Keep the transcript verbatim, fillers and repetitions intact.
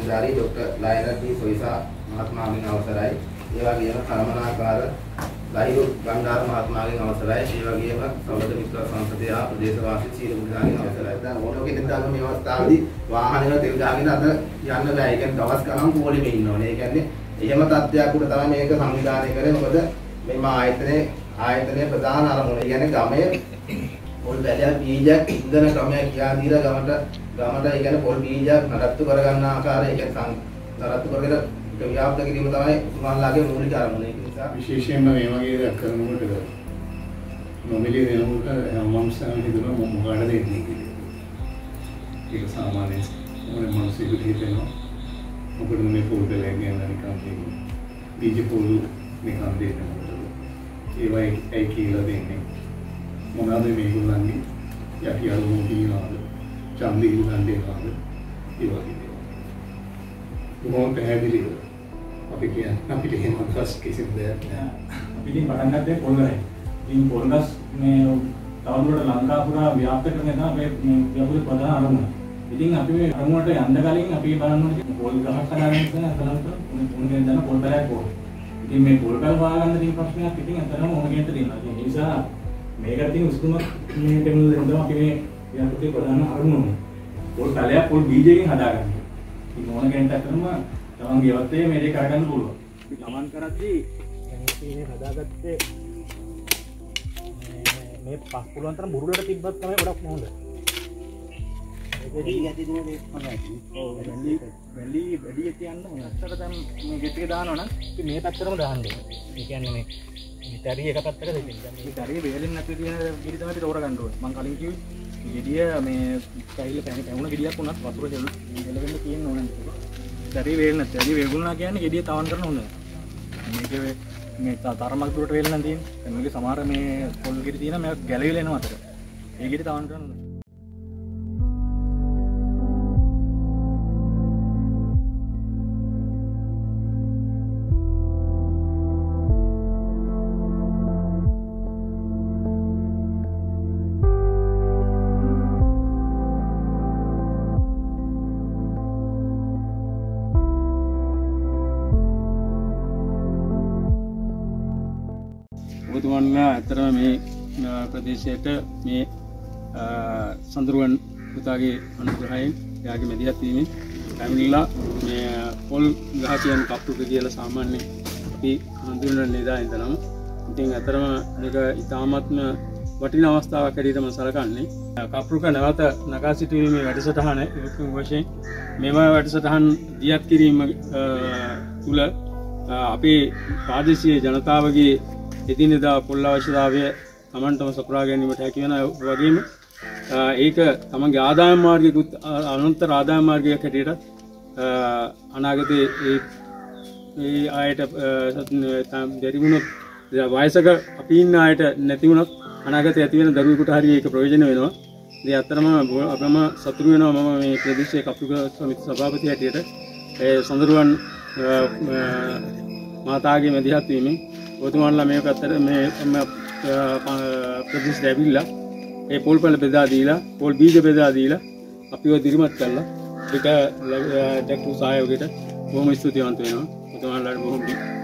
මන්ත්‍රී doctor Lionel D Soysa මහත්මයාගෙන් අවසරයි. ඒ වගේම කළමනාකාර ලහිරු ගංගාර මහත්මයාගෙන් අවසරයි. ඒ වගේම සෞලද මිත්‍ර සංසදයේ ආ ප්‍රදේශවාසී සියලු දෙනාගෙන් අවසරයි. දැන් ඕනෝකේ දෙන්නාම මේ අවස්ථාවේදී වාහන වල තෙල් ගහගෙන අද යන්න බෑ. ඒ කියන්නේ දවස් ගණන් පොලිමේ ඉන්න ඕනේ. ඒ කියන්නේ එහෙම තත්ත්වයක් උඩ තමයි මේක සංවිධානය කරේ. මොකද මේ ආයතනයේ ආයතනයේ ප්‍රධාන අරමුණ. ඒ කියන්නේ ගමේ පොල් බැලයක් බීජයක් ඉන්ධන ක්‍රමයක් කියා දීලා ගමට ගමට ඒ කියන්නේ පොල් බීජයක් නඩත්තු කරගන්න ආකාරය ඒ කියන්නේ නඩත්තු කරගෙන ව්‍යාප්ත කිරීම තමයි උතුමාලාගේ මූලික අරමුණ. ඒක නිසා විශේෂයෙන්ම මේ වගේ දෙයක් කරනකොට නොමිලේ වෙනකොට මනුස්සයන් හිතනවා මම මොකටද දෙන්නේ කියලා. ඒක සාමාන්‍යයෙන් මොනේ මිනිස්සුන්ට හිතෙනවා මොකද මේ පොල් බැලයක් ගන්න නිකන් දෙන්නේ. බීජ පොල් නිකන් දෙන්නේ. ඒවයි ඒ කියලා දෙන්නේ. මොනවාද මේගොල්ලන්ගේ යටි අරමුණු තියනවාද ඡන්දය ඉල්ලන්නේ නේද ඒ වගේ දේවල් මොකක්ද පැහැදිලිද අපි කියන්නේ අපිට එහෙම අදහස් කිසිම දෙයක් නෑ අපි ඉතින් පටන් ගත්තේ පොල්ගසයි ඉතින් පොල්ගස් මේ තවදුරට ලංකාව පුරා ව්‍යාප්ත කරන එක මේ ව්‍යාපෘති ප්‍රධාන අරමුණ. ඉතින් අපි මේ අරමුණට යන්න කලින් අපි බලන්න ඕනේ පොල් ගහක් හදාගෙන ඉන්න අතලන්ට උණුගෙන යන පොල් බැලයක් ඕනේ. ඉතින් මේ පොල් බැල හොයාගන්න තියෙන ප්‍රශ්නයක් ඉතින් අතරම උණුගෙන්න තියෙනවා. ඒ නිසා මේකට තියෙන උස්තුමක් මේ ටෙක්නොලොජි දෙන්නවා අපි මේ ව්‍යාපෘති ප්‍රධාන අරමුණ. පොල් බැලයක් පොල් බීජයකින් හදාගන්න. ඉතින් ඕන කෙනෙක්ට අතරම තමන්ගේ යවත්තේ මේ දේ කරගන්න පුළුවන්. අපි ගමන් කරද්දී මේ හදාගත්තේ මේ පස් පුළුවන් තරම් බුරුලට තිබ්බත් තමයි ගොඩක් හොඳ. ඒකදී යටි දුවේ තමයි. ඔව් වැලි වැලි වැඩි තියන්න ඕන. අත්තර දැන් මේ ගෙට් එක දානවා නම් ඉතින් මේ පැත්තටම දාන්න ඕනේ. ඒ කියන්නේ මේ මේ තරි එක පැත්තකට දෙන්න. දැන් මේ තරි වේලෙන් නැති තියෙන ගිරි තමයි තෝරගන්න ඕනේ. මම කලින් කිව්වේ ගෙඩිය මේ කයිල පැණි ගිඩියක් වුණත් වතුර හෙලවෙන්න තියෙන්න ඕනේ. තරි වේල් නැත්නම් තරි වේගුණා කියන්නේ ගෙඩිය තවන් කරන හොඳ. මේකේ මේ තරමක් දුරට වේල් නම් තියෙන. දැන් මේකේ සමහර මේ පොල් ගෙඩි තියෙන මේ ගැලවිලා එනවා අතට. ඒ ගෙඩි තවන් කරන හොඳ. ඔබතුමන්ලා ඇත්තටම මේ ප්‍රදේශයට මේ සඳරුවන් පුතාගේ අනුග්‍රහයෙන් එයාගේ මැදිහත් වීමෙන් පැමිණිලා මේ පොල් ගහ කියන කප්පුක කියලා සාමාන්‍යයෙන් අපි හඳුන්වන නේදා ඉඳනම ඉතින් ඇත්තටම මේක ඉතාමත්ම වටිනා අවස්ථාවක් හැටියට මම සලකන්නේ. කප්පුක නැවත නගා සිටුවීමේ වැඩසටහන ඉක්ම වශයෙන් මේව වැඩසටහන් දියත් කිරීම තුළ අපේ ප්‍රාදේශීය ජනතාවගේ එදිනෙදා පොල් අවශ්‍යතාවය තමන්ටම සපුරා ගැනීමට හැකි වෙන වගේම ඒක තමන්ගේ ආදායම් මාර්ගයකුත් අනන්තර ආදායම් මාර්ගයක් හැටියට අනාගතයේ ඒ ඒ ආයත බැරි වුණොත් වයසක අපි ඉන්න ආයත නැති වුණොත් අනාගතයේ ඇති වෙන දරුවෙකුට හරි ඒක ප්‍රයෝජන වෙනවා. ඉතින් අත්‍තරම අපම සතුටු වෙනවා මම මේ ප්‍රදේශයේ කප්පුක සමිති සභාපති හැටියට ඒ සඳරුවන් මාතාගේ මැදිහත් වීමෙන් ඔතුමාන්ලා මේක අතර මේ ප්‍රදේශ දැවිලා ඒ පොල් පළ බෙදා දීලා පොල් බීජ බෙදා දීලා අපිව දිරිමත් කළා. ඒක දැක්වූ සහයෝගයට බොහොම ස්තුතිවන්ත වෙනවා. ඔතුමාන්ලාට බොහොම